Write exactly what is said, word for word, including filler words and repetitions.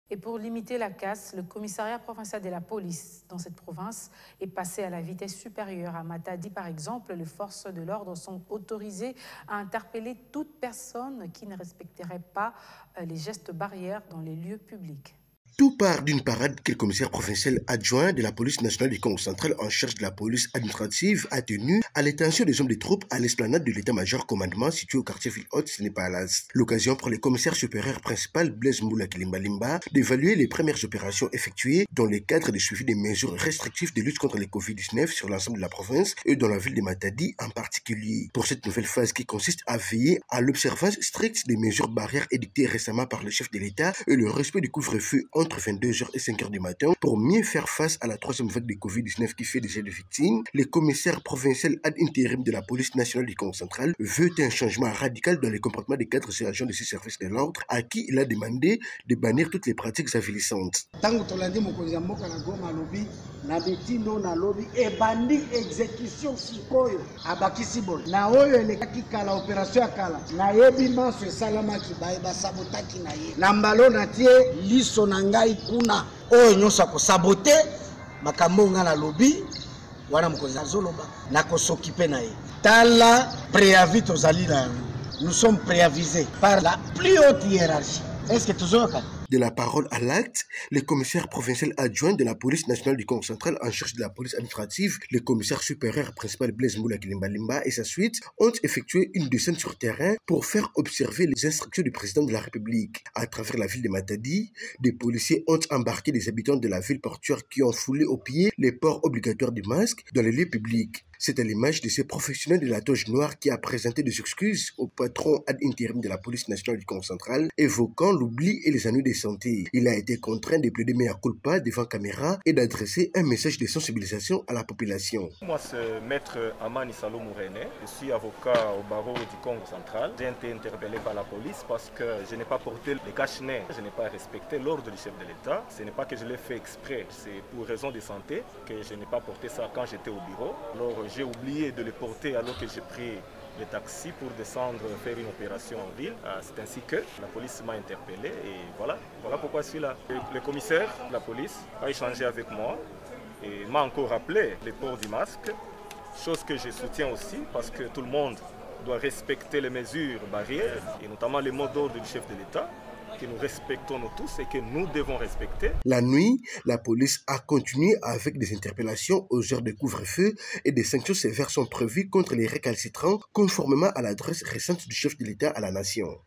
Et pour limiter la casse, le commissariat provincial de la police dans cette province est passé à la vitesse supérieure. À Matadi, par exemple, les forces de l'ordre sont autorisées à interpeller toute personne qui ne respecterait pas les gestes barrières dans les lieux publics. Tout part d'une parade que le commissaire provincial adjoint de la police nationale du Congo central en charge de la police administrative a tenue à l'intention des hommes des troupes à l'esplanade de l'état-major commandement situé au quartier Ville-Haute, Sénépalas. L'occasion pour le commissaire supérieur principal Blaise Mboula Kilimba Limba d'évaluer les premières opérations effectuées dans le cadre du suivi des mesures restrictives de lutte contre le Covid dix-neuf sur l'ensemble de la province et dans la ville de Matadi en particulier. Pour cette nouvelle phase qui consiste à veiller à l'observance stricte des mesures barrières édictées récemment par le chef de l'État et le respect du couvre-feu entre vingt-deux heures et cinq heures du matin pour mieux faire face à la troisième vague de Covid dix-neuf qui fait déjà des victimes, le commissaire provincial ad intérim de la police nationale du Congo central veut un changement radical dans les comportements des cadres et agents de ces services de l'ordre à qui il a demandé de bannir toutes les pratiques avilissantes. Na betindo na lobby e bandi exécution sikoyo abakisi bol na oyo elekaki kala opération ya kala na yebi maso salama ki baye ba sabotaki na ye na mbalo na tie liso na ngai kuna oyo nyosa ko saboter makambo nga na lobby wana mokozi azoloba na ko s'occuper na ye tala préavis tozali na nous sommes préavisés par la plus haute hiérarchie. Est-ce que tozoka? De la parole à l'acte, le commissaire provincial adjoint de la police nationale du Congo central en charge de la police administrative, le commissaire supérieur principal Blaise Mboula Kilimba Limba et sa suite ont effectué une descente sur terrain pour faire observer les instructions du président de la République. À travers la ville de Matadi, des policiers ont embarqué des habitants de la ville portuaire qui ont foulé aux pieds les ports obligatoires du masque dans les lieux publics. C'est à l'image de ces professionnels de la toge noire qui a présenté des excuses au patron ad intérim de la police nationale du Congo central, évoquant l'oubli et les ennuis de santé. Il a été contraint de plaider mea culpa devant caméra et d'adresser un message de sensibilisation à la population. Moi, c'est maître Amani Salo Mourene. Je suis avocat au barreau du Congo central. J'ai été interpellé par la police parce que je n'ai pas porté les cache-nez. Je n'ai pas respecté l'ordre du chef de l'État. Ce n'est pas que je l'ai fait exprès. C'est pour raison de santé que je n'ai pas porté ça quand j'étais au bureau. Alors, j'ai oublié de le porter alors que j'ai pris le taxi pour descendre faire une opération en ville. C'est ainsi que la police m'a interpellé et voilà, voilà pourquoi je suis là. Le commissaire de la police a échangé avec moi et m'a encore rappelé le port du masque, chose que je soutiens aussi parce que tout le monde doit respecter les mesures barrières et notamment les mots d'ordre du chef de l'État que nous respectons nous tous et que nous devons respecter. La nuit, la police a continué avec des interpellations aux heures de couvre-feu et des sanctions sévères sont prévues contre les récalcitrants conformément à l'adresse récente du chef de l'État à la nation.